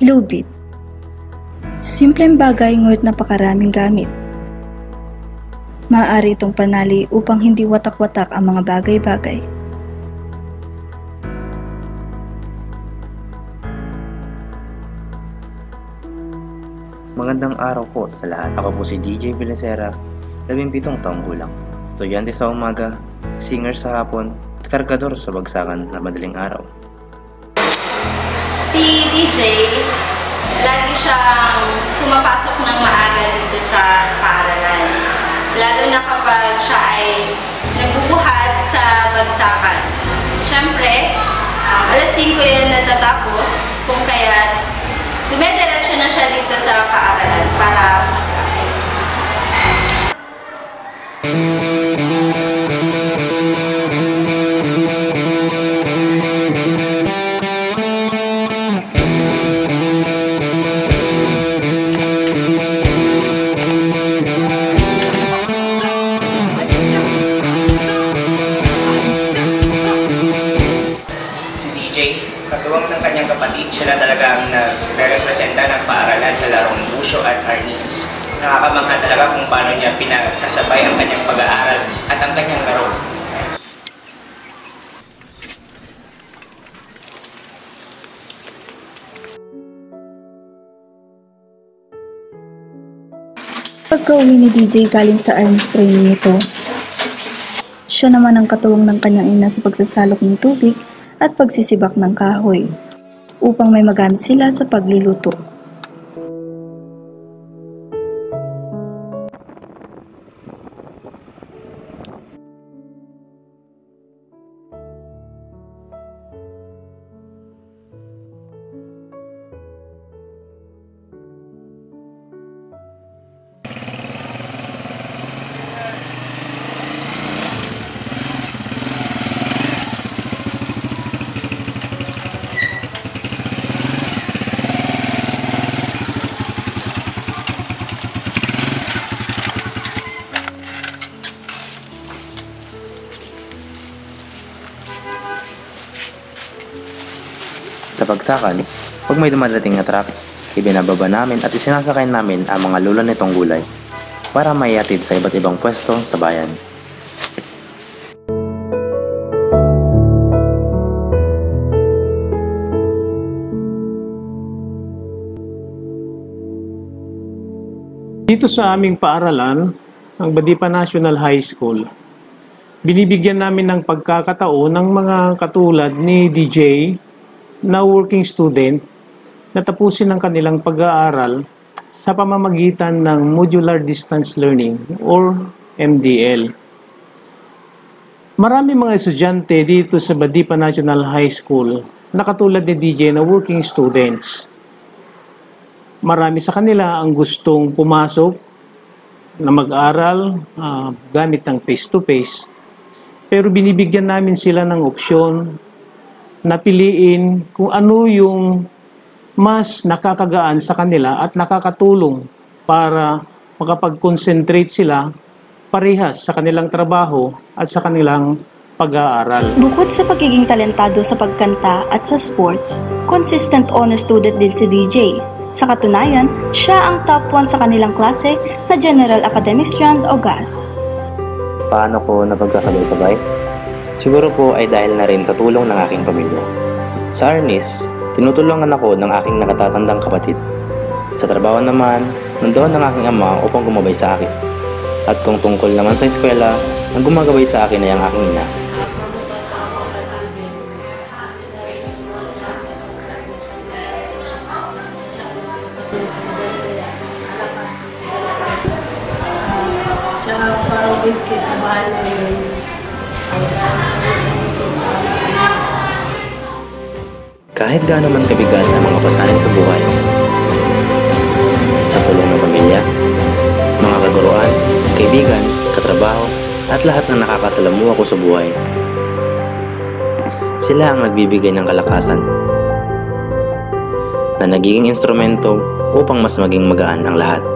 Lubid. Simpleng bagay ngunit napakaraming gamit. Maaari itong panali upang hindi watak-watak ang mga bagay-bagay. Magandang araw po sa lahat. Ako po si DJ Villasera, 17 taong gulang. Estudyante sa umaga, singer sa hapon, at kargador sa bagsakan na madaling araw. Si DJ, lagi siyang pumapasok ng maaga dito sa paaralan. Lalo na kapag siya ay nagbubuhat sa bagsakan. Siyempre, alas 5 yun natatapos, kung kaya dumediretso na siya dito sa paaralan para magklase. Katuwang ng kanyang kapatid, siya na talagang nagre-representa ng paaralan sa larong Busyo at Arnis. Nakakamangha talaga kung paano niya pinagsasabay ang kanyang pag-aaral at ang kanyang laro. Pagka-uwi ni DJ galing sa Arnis training nito, siya naman ang katuwang ng kanyang ina sa pagsasalok ng tubig at pagsisibak ng kahoy upang may magamit sila sa pagluluto. Sa bagsakan, pag may dumadating na truck, ibinababa namin at isinasakay namin ang mga lula nitong gulay para maihatid sa iba't ibang pwesto sa bayan. Dito sa aming paaralan, ang Badipa National High School, binibigyan namin ng pagkakataon ng mga katulad ni DJ na working student na tapusin ang kanilang pag-aaral sa pamamagitan ng Modular Distance Learning or MDL. Marami mga estudyante dito sa Badipa National High School na katulad ni DJ na working students. Marami sa kanila ang gustong pumasok na mag-aral gamit ng face-to-face, pero binibigyan namin sila ng opsyon na piliin kung ano yung mas nakakagaan sa kanila at nakakatulong para makapag-concentrate sila parehas sa kanilang trabaho at sa kanilang pag-aaral. Bukod sa pagiging talentado sa pagkanta at sa sports, consistent honor student din si DJ. Sa katunayan, siya ang top 1 sa kanilang klase na General Academic Strand o GAS. Paano ko napagkasabay-sabay? Siguro po ay dahil na rin sa tulong ng aking pamilya. Sa Arnis, tinutulungan ako ng aking nakatatandang kapatid. Sa trabaho naman, nandoon ang aking ama upang gumabay sa akin. At kung tungkol naman sa eskwela, ang gumagabay sa akin ay ang aking ina. Tsaka parang good kayo sa bahay na yun. Kahit gaano man kabigat ang mga pasanin sa buhay, sa tulong ng pamilya, mga kaguruan, kaibigan, katrabaho, at lahat na nakakasalamuha ko sa buhay, sila ang nagbibigay ng kalakasan na nagiging instrumento upang mas maging magaan ang lahat.